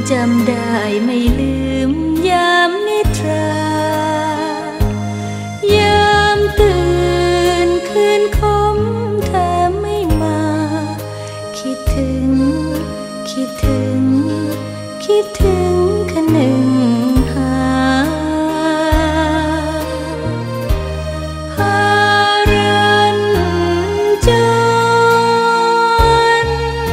จำได้ไม่ลืมยามนิทรายามตื่นคืนคมเธอไม่มาคิดถึงคิดถึงคิดถึงคนหนึ่งหาพารันจร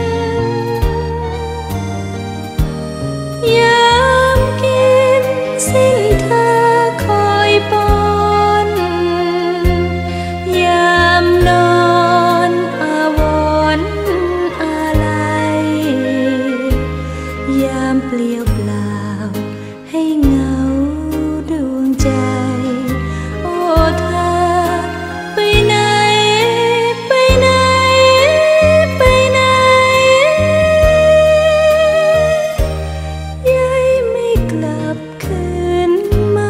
ยามกินสิ้นเธอคอยปอนยามนอนอาวรณ์อะไรยามเปลี่ยวเปล่าให้เหงาดวงใจโอ้เธอไปไหนไปไหนไปไหนย้ายไม่กลับคืนมา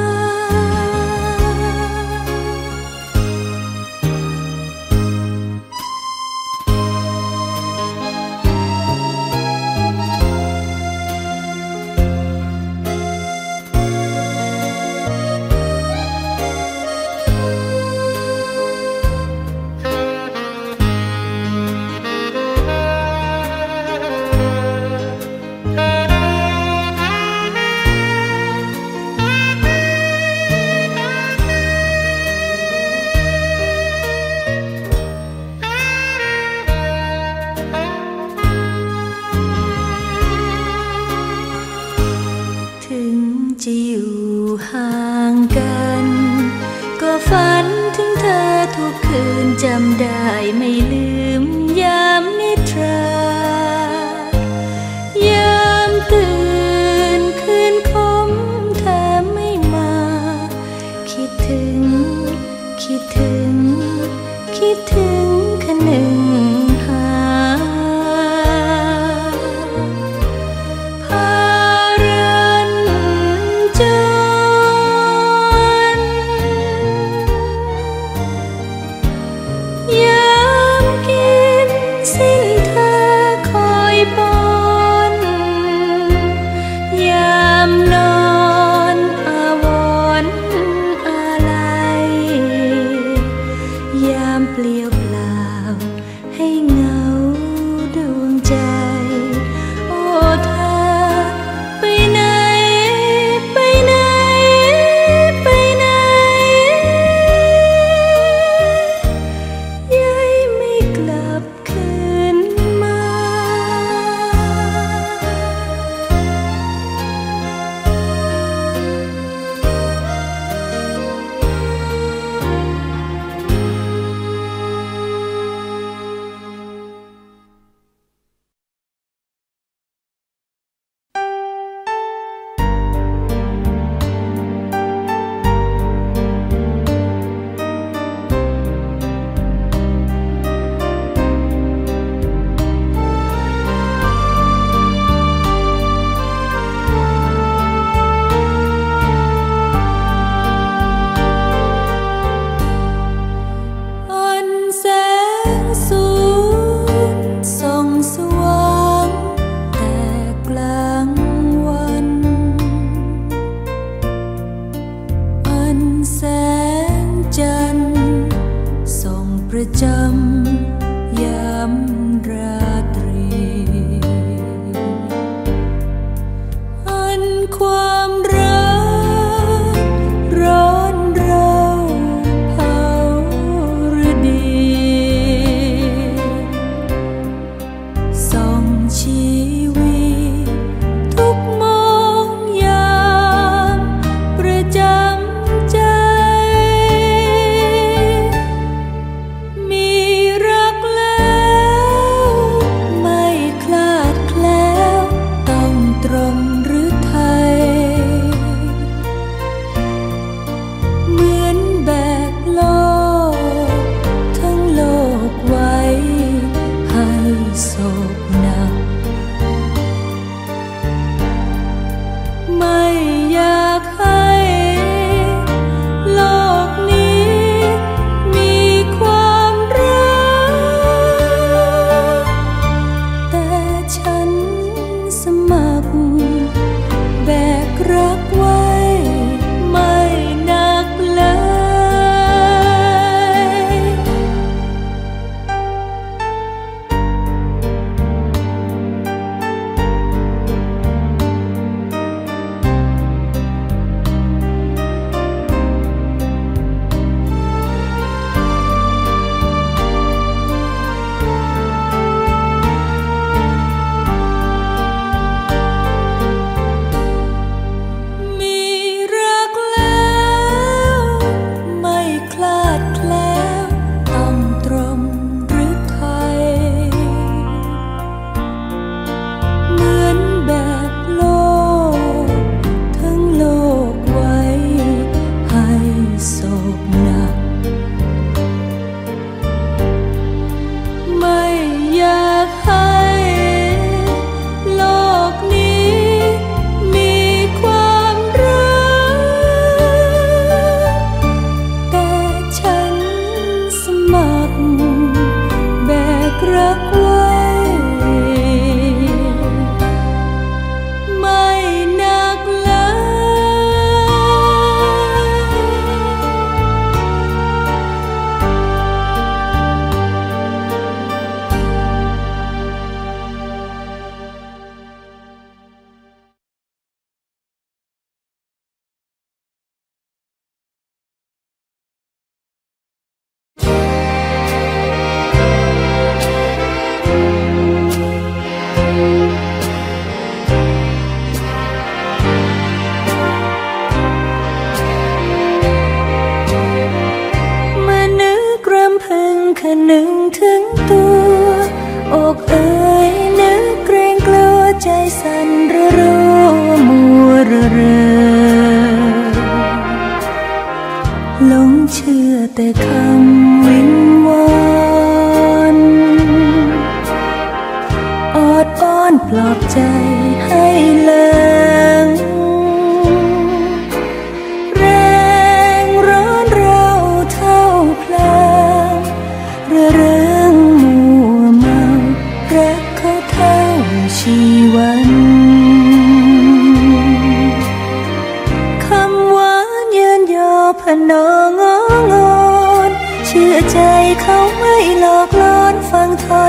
ถึงจะอยู่ห่างกันก็ฝันถึงเธอทุกคืนจำได้ไม่ลืมยามนิทรายามตื่นคืนคมเธอไม่มาคิดถึงคิดถึงคิดถึงคนหนึ่งหาพารันจรยามกิน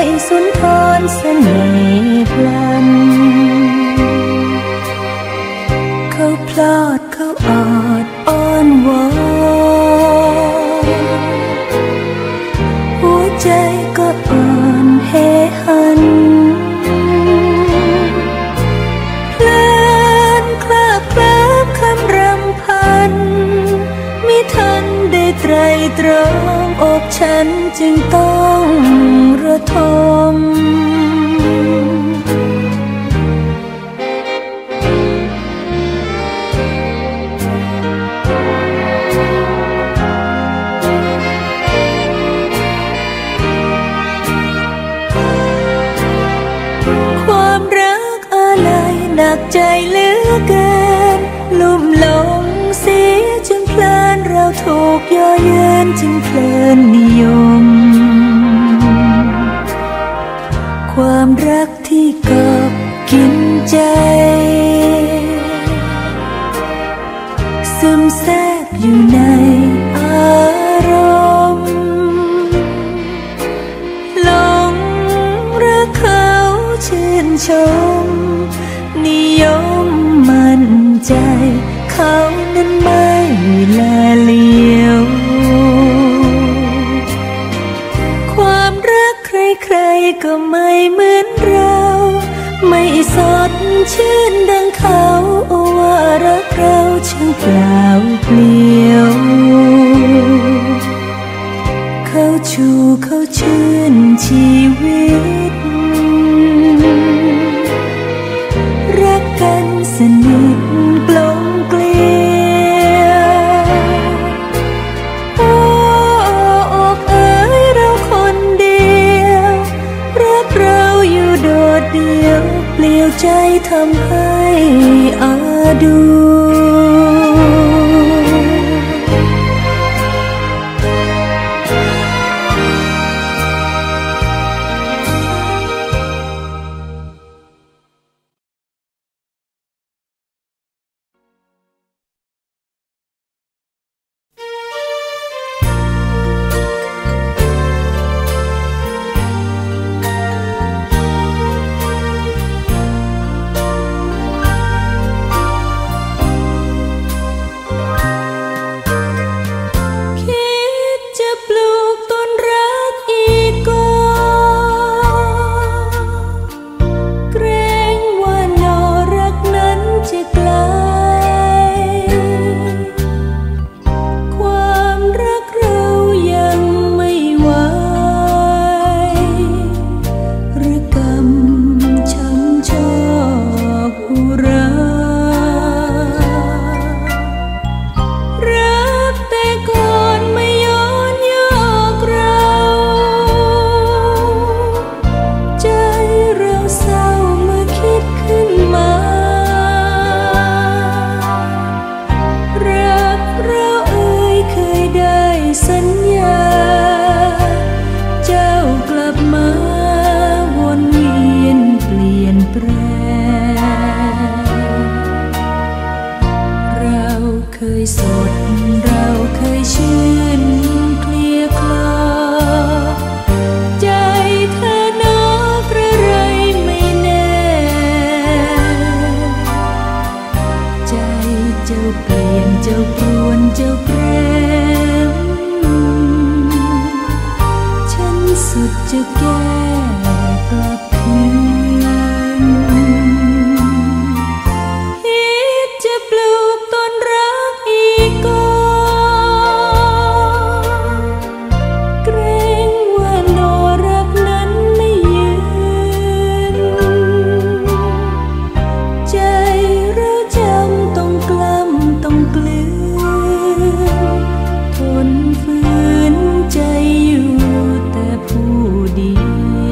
สุนทรเสน่ห์พลันเขาพลอดเขาออดอ้อนวอนหัวใจก็อ่อนเฮหันเพลินคลาเคลิ้มคำรำพันมิทันได้ไตรตรองอกฉันจึงต้องระทมความรักอะไรหนักใจเหลือเกินลุ่มหลงเสียจนเพลินเราถูกย่อเยินจึงเพลินนิยมความรักที่กอบกินใจซึมแทรกอยู่ในอารมณ์หลงรักเขาชื่นชมนิยมมั่นใจเขานั้นไม่แลเหลียวความรักใครๆก็ไม่เหมือนเราไม่สดชื่นดังเขาโอว่ารักเราช่างเปล่าเปลี่ยวเขาชูเขาชื่นชีวิตรักกันสนิทกลมเกลียวโอ้อกเอ๋ยเราคนเดียวรักเราอยู่โดดเดี่ยวเปลี่ยวใจทำให้อาดูทนฝืนใจอยู่แต่ผู้เดียว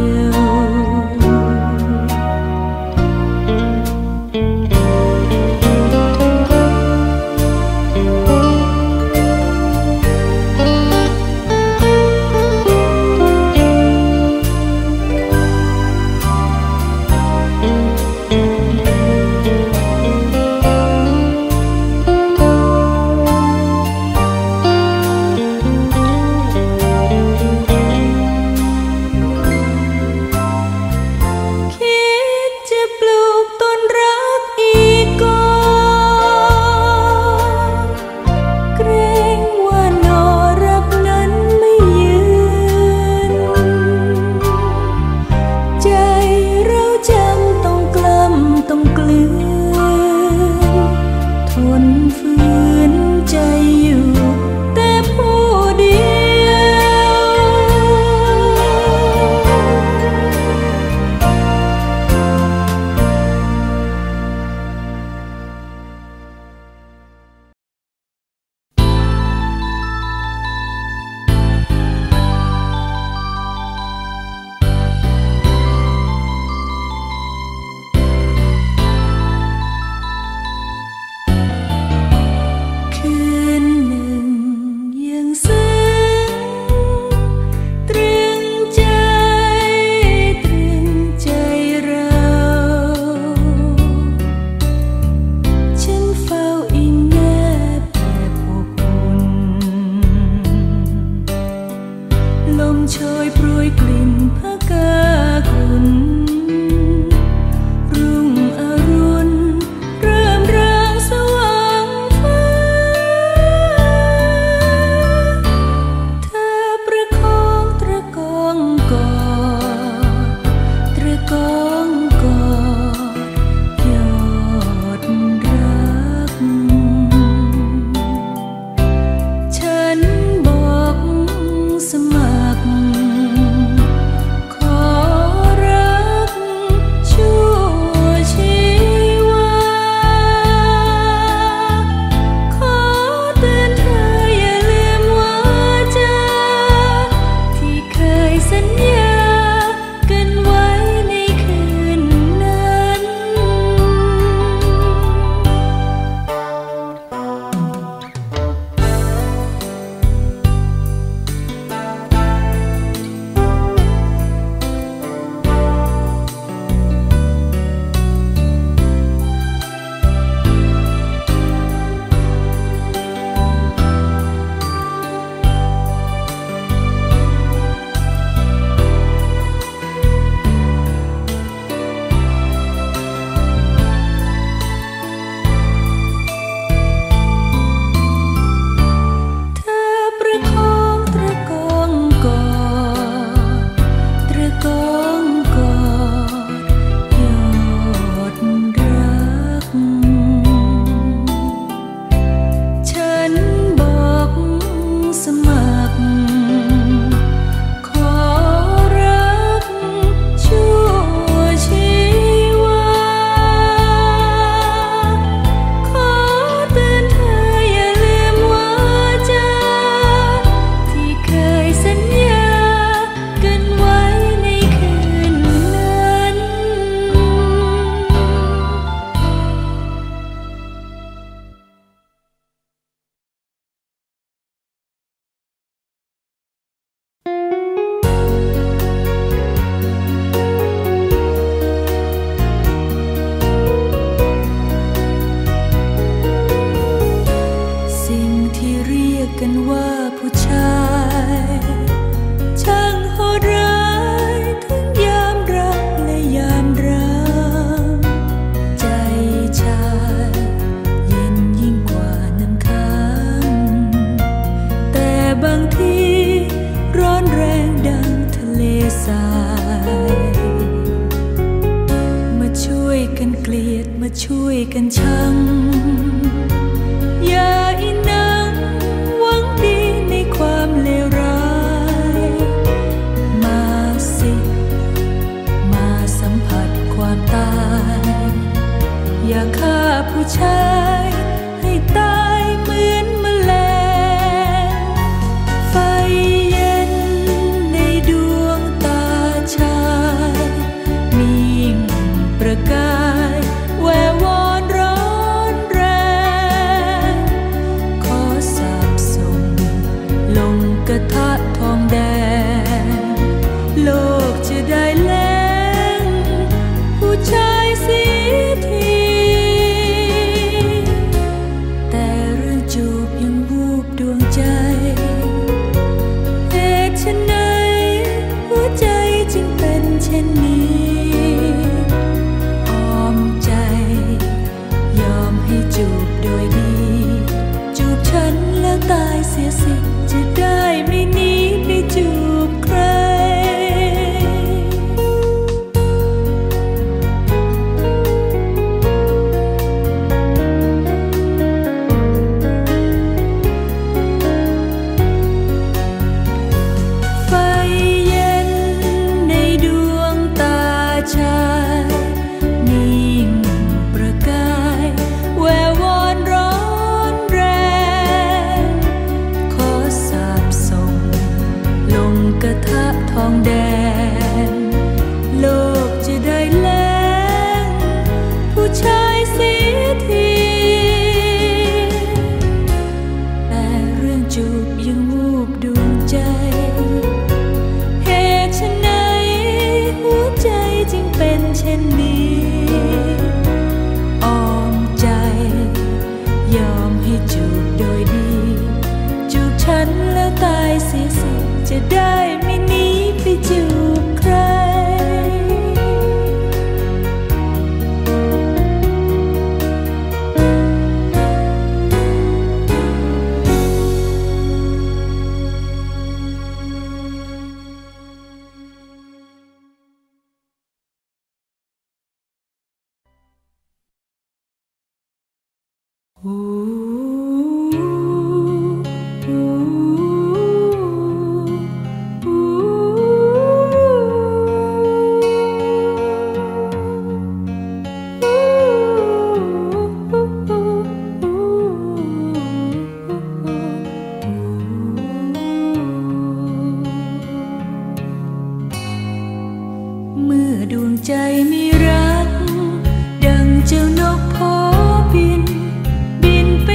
วยกันชังอย่าอินนังหวังดีในความเลวร้ายมาสิมาสัมผัสความตายอย่าฆ่าผู้ชายให้ตายเหมือนแมลงไฟเย็นในดวงตาชายมียิ่งประกายแวววอนร้อนแรงขอสาบส่งลงกระทะทองแดงโลกจะได้แล้งผู้ชายเสียทีแต่เรื่องจูบยังวูบดวงใจเหตุไฉนหัวใจจึงเป็นเช่นนี้อ้อมใจยอมให้จูบโดยดีจูบฉันแล้วตายเสียสิจะได้ไม่หนีไปจูบใครไฟเย็นในดวงตาชายมียิ่งประกายแวววอนร้อนแรงขอสาบส่งลงกระทะทองแดงโลกจะได้แล้งผู้ชายเสียทีแต่เรื่องจูบยังวูบดวงใจเหตุไฉนหัวใจจึงเป็นเช่นนี้อ้อมใจยอมให้จูบโดยดีจูบฉันแล้วตายเสียสิจะได้ไม่หนีไปจูบใครเมื่อดวงใจมีรักดังเจ้านกพอบินไป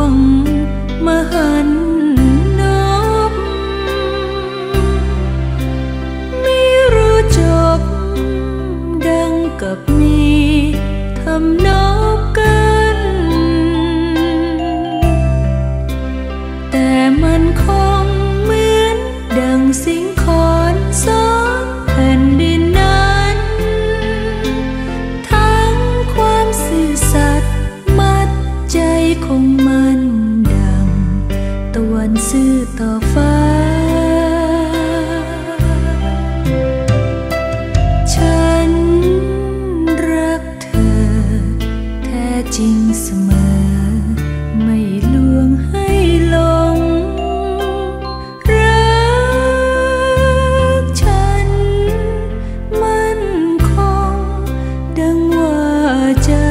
องมหันนบไม่รู้จบดังกับมีทำนบกันแต่มันคงเหมือนดังสิงคอนสองแผ่นดินนั้นทั้งความซื่อสัตย์มัดใจคงมันดังตะวันซื่อต่อฟ้าฉันรักเธอแท้จริงเสมอไม่ลวงให้หลงรักฉันมั่นคงดังว่าจะ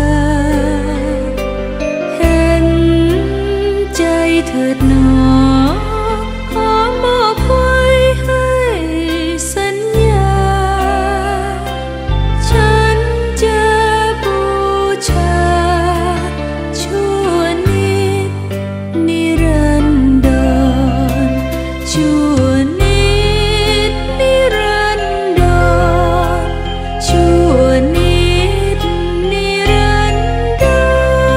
เห็นใจเถิดหนอขอมอบไว้ให้สัญญาฉันจะบูชาชั่วนิดนิรันดรชั่วนิดนิรันดรชั่วนิดนิรันดร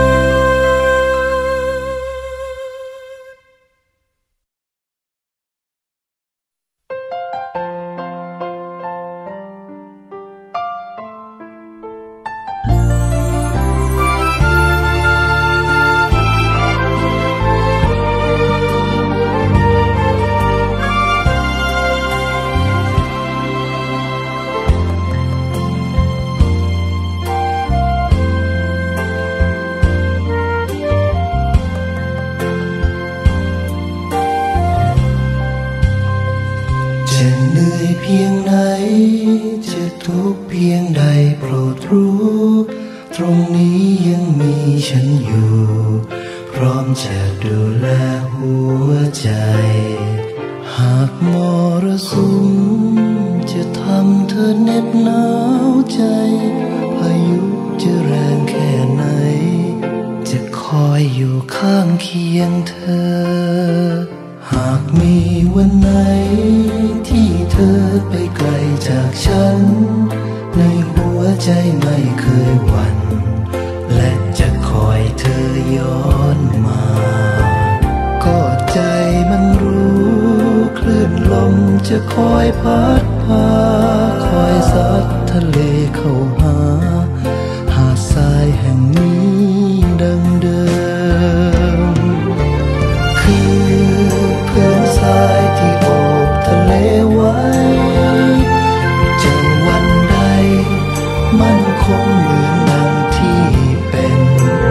จะเหนื่อยเพียงไหนจะทุกข์เพียงใดโปรดรู้ตรงนี้ยังมีฉันอยู่พร้อมจะดูแลหัวใจหากมรสุมจะทำเธอเหน็บหนาวใจพายุจะแรงแค่ไหนจะคอยอยู่ข้างเคียงเธอหากมีวันไหนที่เธอไปไกลจากฉันในหัวใจไม่เคยหวั่นและจะคอยเธอย้อนมากอดใจมันรู้คลื่นลมจะคอยพัดพาคอยซัดทะเลเข้าหาหาดทรายแห่งนี้ดังเดิมคือพื้นทรายที่โอบทะเลไว้จะวันใดมั่นคงเหมือนดังที่เป็น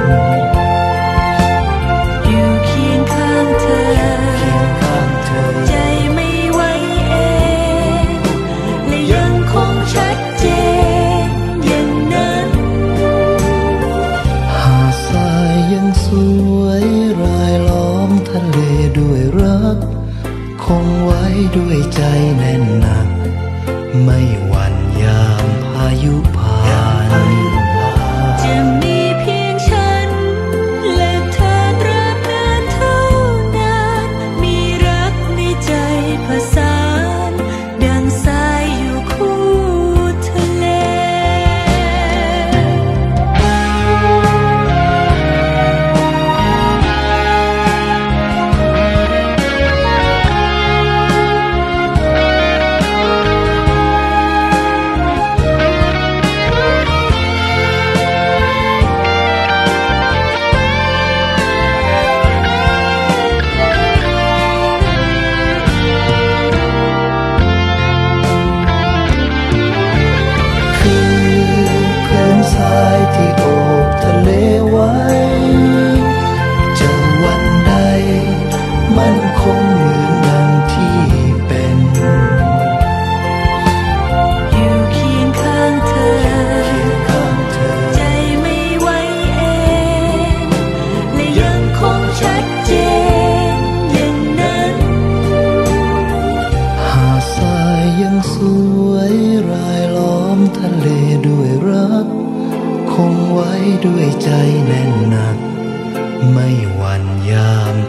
อยู่เคียงข้างเธอใจไม่ไหวเองและยังคงชัดเจนอย่างนั้นหาดทรายยังสวยรายล้อมทะเลด้วยรักคงไว้ด้วยใจแน่นหนักไม่หวั่นยามพายุผ่านจะมีเพียงฉันและเธอตราบนานเท่านานมีรักในใจผสานดังทรายอยู่คู่ทะเล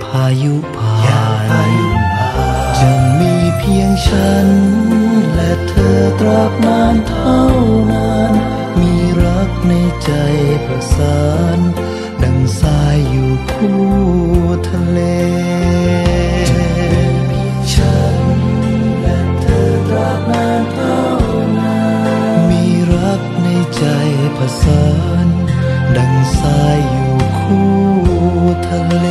ายุผ่านจะมีเพียงฉันและเธอตราบนานเท่านานมีรักในใจประสานดังทรายอยู่คู่ทะเลจะเป็นเพียงฉันและเธอตราบนานเท่านานมีรักในใจประสานดังทรายอยู่คู่ทะเล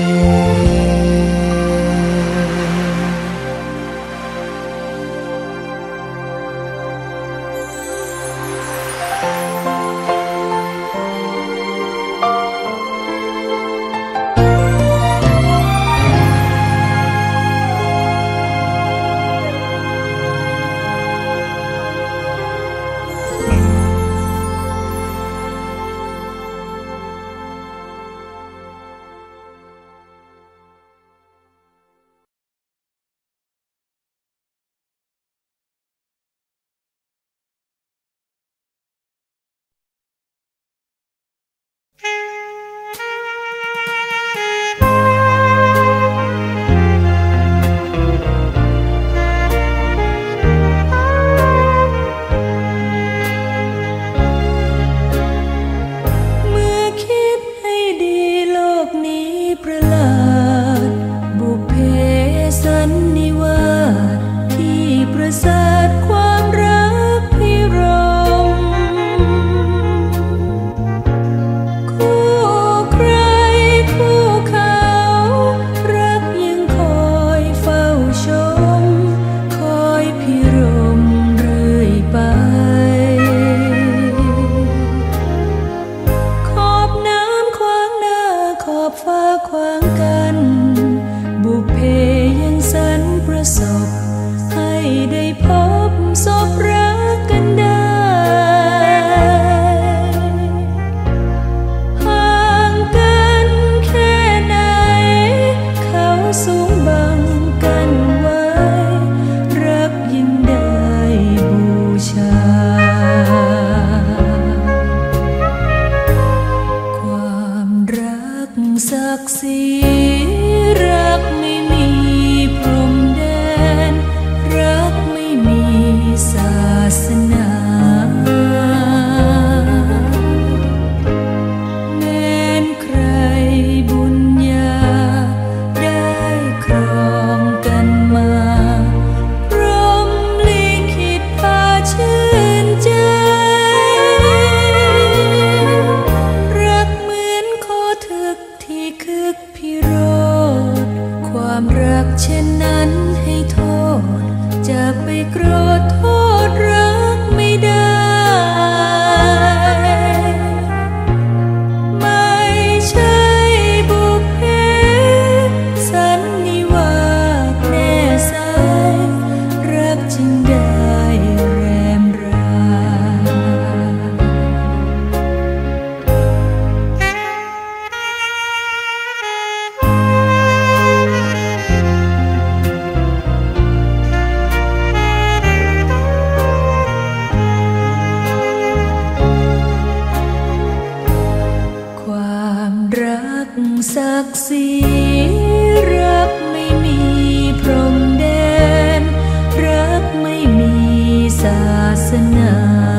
ศักดิ์ศรีรักไม่มีพรมแดนรักไม่มีศาสนา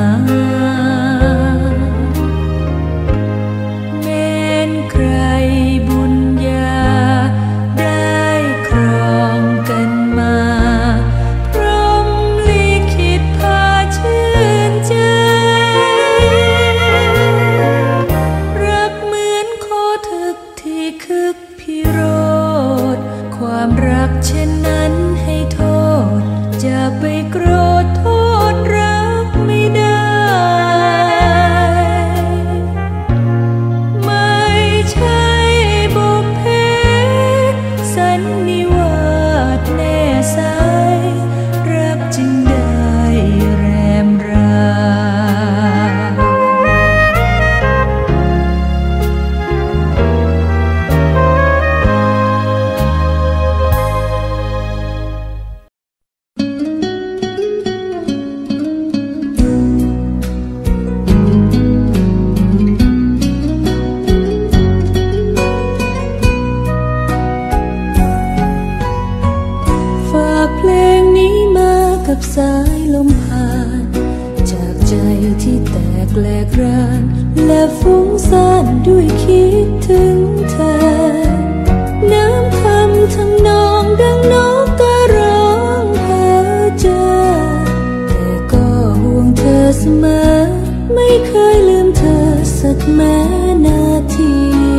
แม้นใครบุญญาได้ครองกันมาพรหมลิขิตพาชื่นใจรักเหมือนโคทึกที่คึกพิโรธความรักเช่นนั้นให้โทษจะไปโกรธโทษรักไม่ได้ไม่ใช่บุพเพสันนิวาสแน่สายรักจึงได้แรมรากับสายลมผ่านจากใจที่แตกแหลกรานและฟุ้งซ่านด้วยคิดถึงเธอน้ำคำทำนองดังนกกระร้องเพ้อเจ้อแต่ก็ห่วงเธอเสมอไม่เคยลืมเธอสักแม้นาที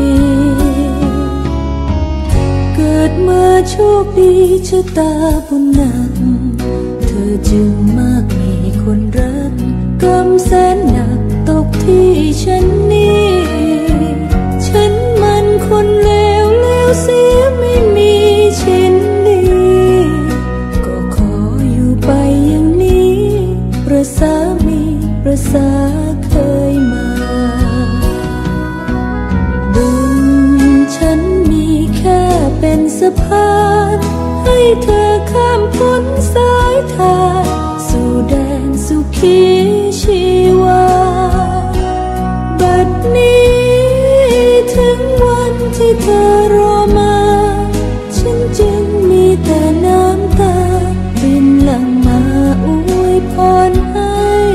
เกิดมาโชคดีชะตาบุญหนักเธอจึงมากมีคนรักกรรมแสนหนักตกที่ฉันนี่ฉันมันคนเลวแล้วเสียไม่มีชิ้นดีก็ขออยู่ไปอย่างนี้ประสามีประสาเคยมาบุญฉันมีแค่เป็นสะพานให้เธอข้ามพ้นสายทางสู่แดนสุขีชีวาบัดนี้ถึงวันที่เธอรอมาฉันจึงมีแต่น้ำตารินหลั่งมาอวยพรให้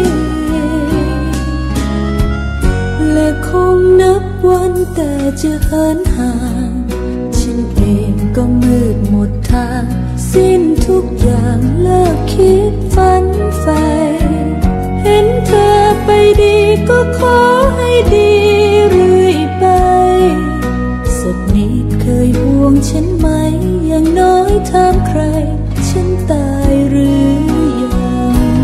และคงนับวันแต่จะเหินห่างฉันเองก็มืดหมดทางสิ้นทุกอย่างเลิกคิดฝันใฝ่เห็นเธอไปดีก็ขอให้ดีเรื่อยไปสักนิดเคยห่วงฉันไหมอย่างน้อยถามใครฉันตายหรือยัง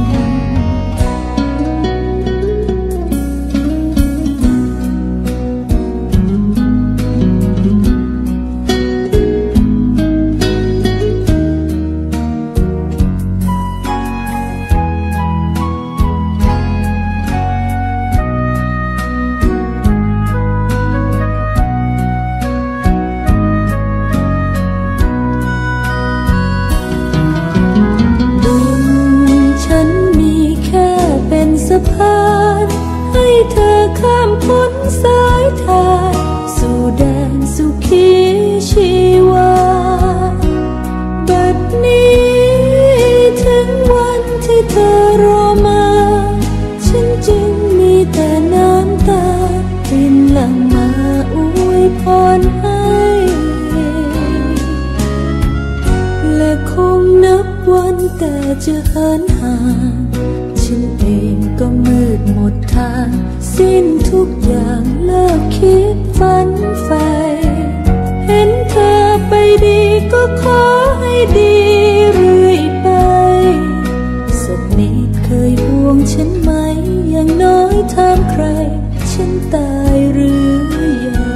สะพานให้เธอข้ามพ้นสายทางสู่แดนสุขีชีวาบัดนี้ถึงวันที่เธอรอมาฉันจึงมีแต่น้ำตารินหลั่งมาอวยพรให้และคงนับวันแต่จะเหินห่างฉันเองก็มืดหมดทางสิ้นทุกอย่างเลิกคิดฝันใฝ่เห็นเธอไปดีก็ขอให้ดีเรื่อยไปสักนิดเคยห่วงฉันไหมอย่างน้อยถามใครฉันตายหรือยัง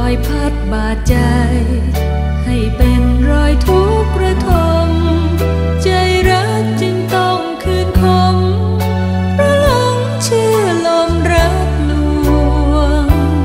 อยพัดบาดใจให้เป็นรอยทุกข์ระทมใจรักจึงต้องคืนคมเพราะหลงเชื่อลมรักลวง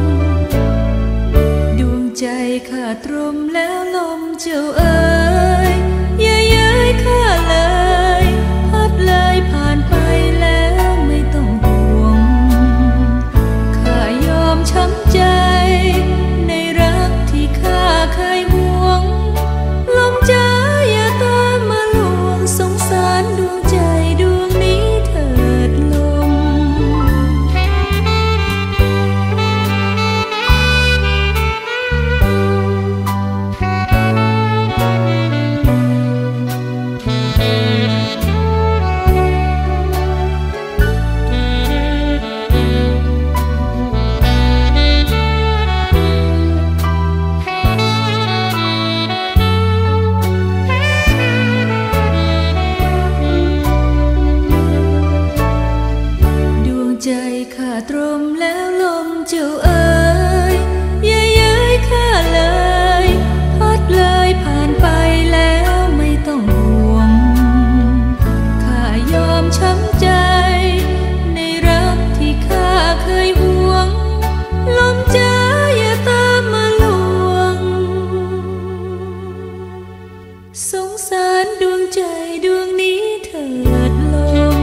ดวงใจข้าตรมแล้วลมเจ้าเอ๋ยอย่าเย้ยข้าเลยพัดเลยผ่านไปแล้วไม่ต้องห่วงข้ายอมช้ำใจในรักที่ข้าเคยหวงลมจ้าอย่าตามมาลวงสงสารดวงใจดวงนี้เถิดลมใจข้าตรมแล้วลมเจ้าเอ๋ยอย่าเย้ยข้าเลยพัดเลยผ่านไปแล้วไม่ต้องห่วงข้ายอมช้ำใจในรักที่ข้าเคยหวงลมจ้าอย่าตามมาลวงสงสารดวงใจดวงนี้เถิดลม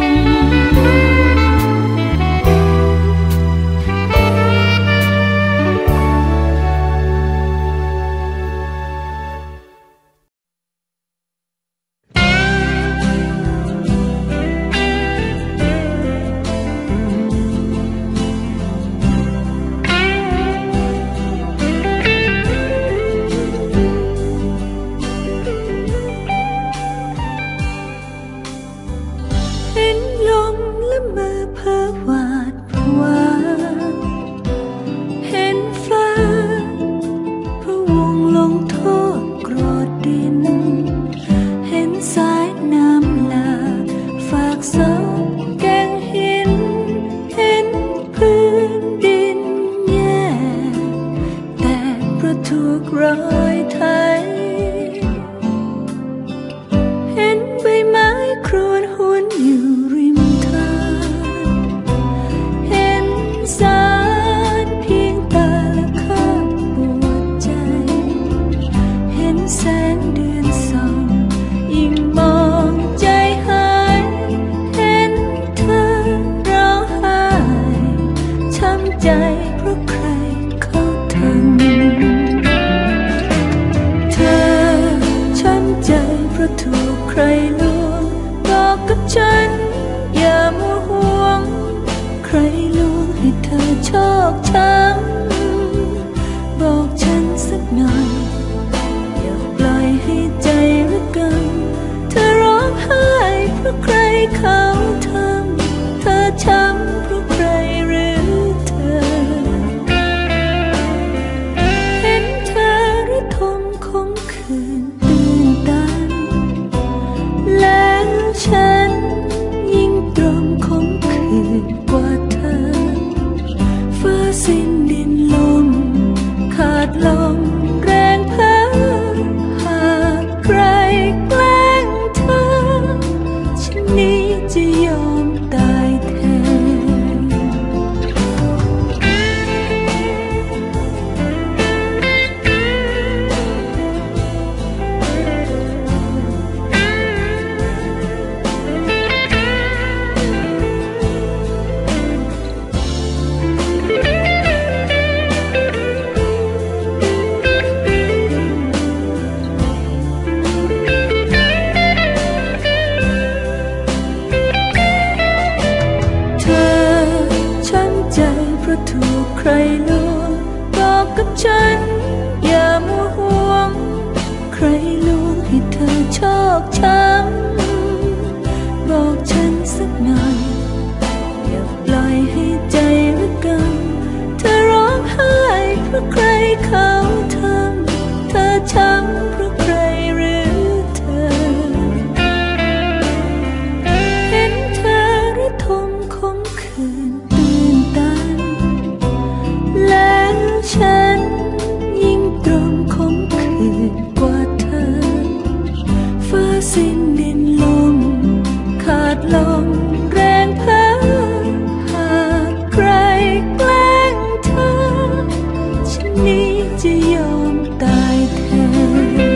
ช้ำเพราะใครหรือเธอ ฉจะยอมตายแทน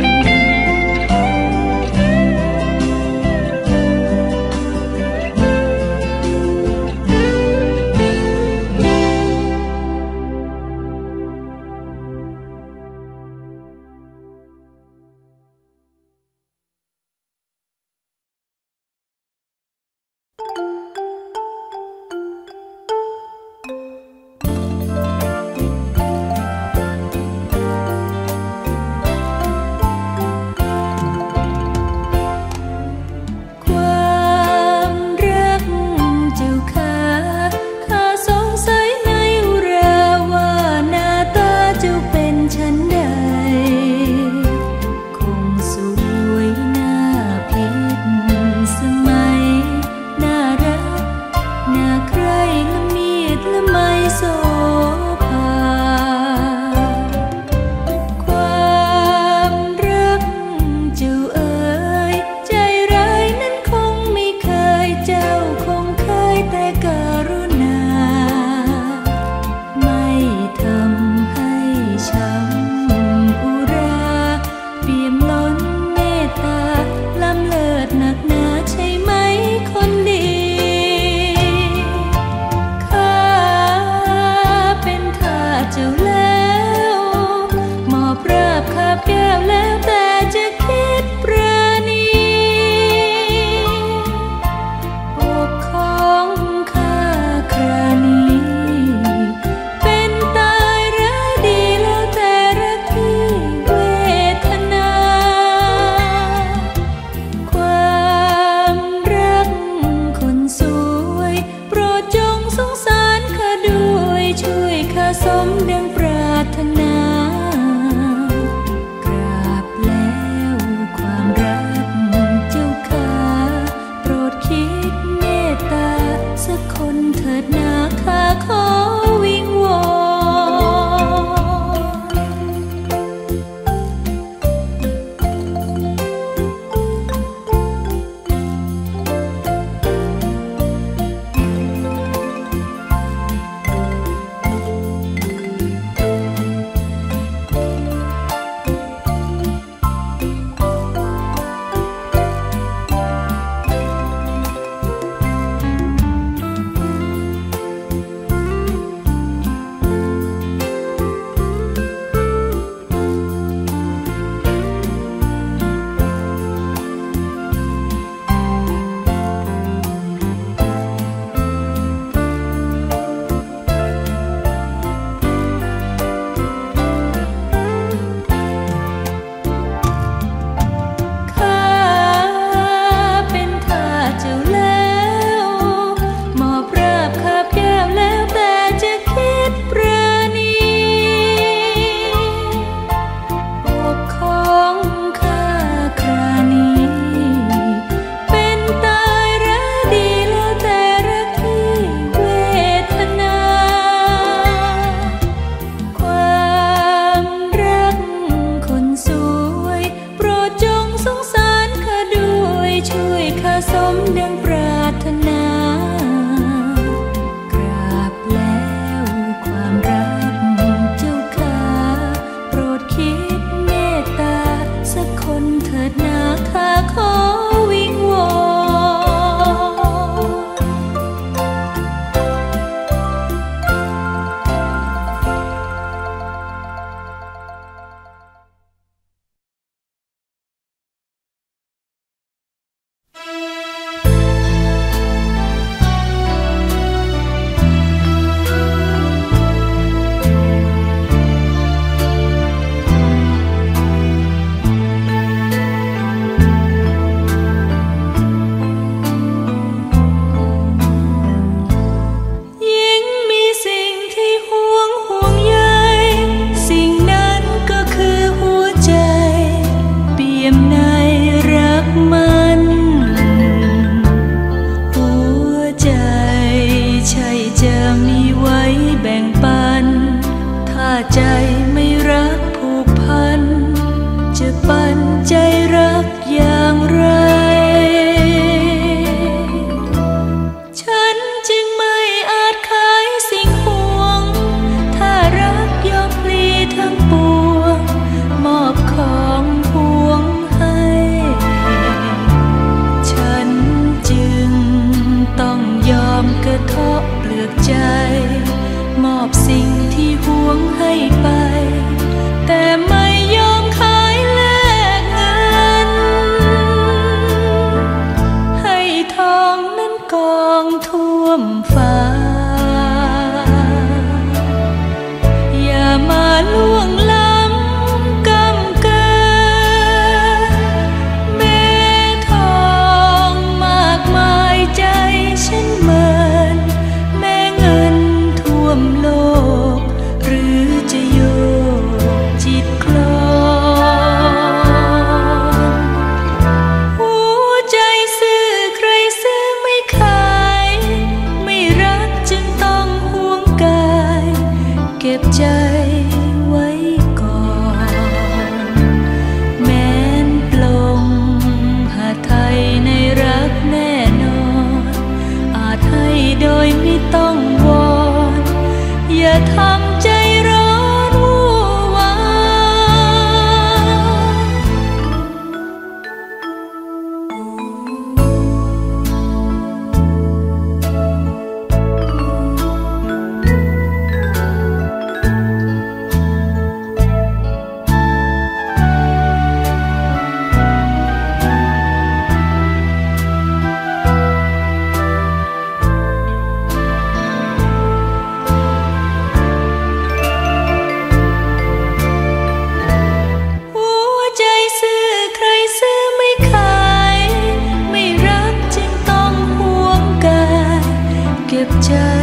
บใจ